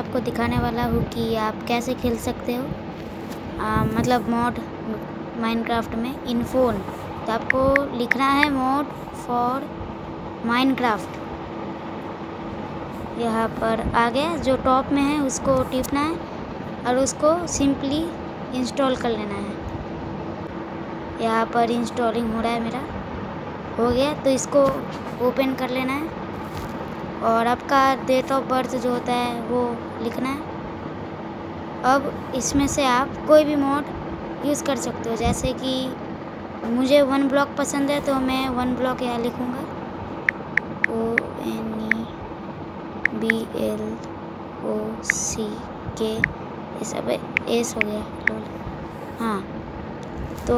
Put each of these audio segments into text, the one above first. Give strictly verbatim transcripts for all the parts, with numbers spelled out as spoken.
आपको दिखाने वाला हूँ कि आप कैसे खेल सकते हो आ, मतलब मॉड माइनक्राफ्ट में इन फ़ोन। तो आपको लिखना है मॉड फॉर माइनक्राफ्ट। यहाँ पर आ गया, जो टॉप में है उसको टिपना है और उसको सिंपली इंस्टॉल कर लेना है। यहाँ पर इंस्टॉलिंग हो रहा है, मेरा हो गया। तो इसको ओपन कर लेना है और आपका डेट ऑफ बर्थ जो होता है वो लिखना है। अब इसमें से आप कोई भी मॉड यूज़ कर सकते हो, जैसे कि मुझे वन ब्लॉक पसंद है तो मैं वन ब्लॉक यहाँ लिखूँगा, O N E B L O C K, ये सब एस हो गया। हाँ, तो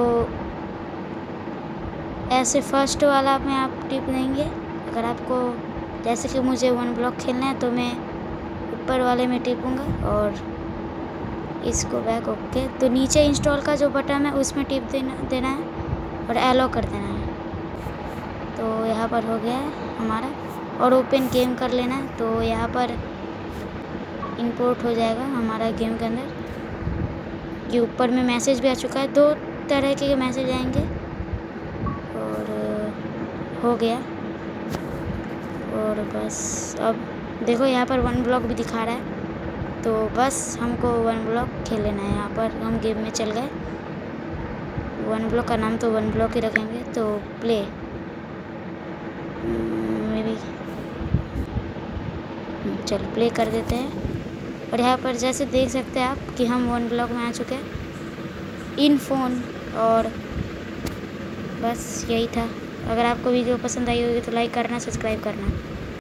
ऐसे फर्स्ट वाला में आप टिप देंगे। अगर आपको जैसे कि मुझे वन ब्लॉक खेलना है तो मैं ऊपर वाले में टिपूँगा और इसको बैक ओके। तो नीचे इंस्टॉल का जो बटन है उसमें टिप देना देना है और एलो कर देना है। तो यहाँ पर हो गया है हमारा, और ओपन गेम कर लेना है। तो यहाँ पर इंपोर्ट हो जाएगा हमारा गेम के अंदर। ये ऊपर में मैसेज भी आ चुका है, दो तरह के मैसेज आएंगे और हो गया। और बस अब देखो यहाँ पर वन ब्लॉक भी दिखा रहा है, तो बस हमको वन ब्लॉक खेल लेना है। यहाँ पर हम गेम में चल गए। वन ब्लॉक का नाम तो वन ब्लॉक ही रखेंगे। तो प्ले मे बी, चलो प्ले कर देते हैं। और यहाँ पर जैसे देख सकते हैं आप कि हम वन ब्लॉक में आ चुके हैं इन फ़ोन। और बस यही था। अगर आपको वीडियो पसंद आई होगी तो लाइक करना, सब्सक्राइब करना।